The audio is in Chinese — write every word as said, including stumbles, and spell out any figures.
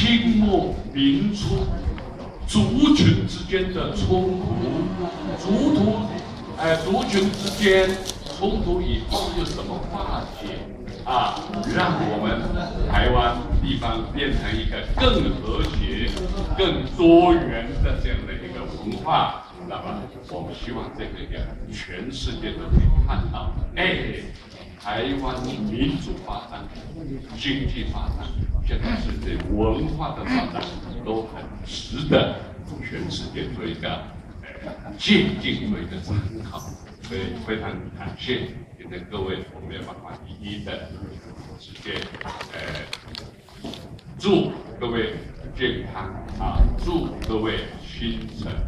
清末民初族群之间的冲突，族突呃族群之间冲突以后又怎么化解啊？让我们台湾地方变成一个更和谐、更多元的这样的一个文化。那么，我们希望这个一个全世界都可以看到，哎，台湾民主发展、经济发展，现在是对文化的发展都很值得全世界做一个呃借鉴、做一个参考。所以非常感谢今天各位，我们也办法一一的直接呃祝各位健康啊，祝各位心诚。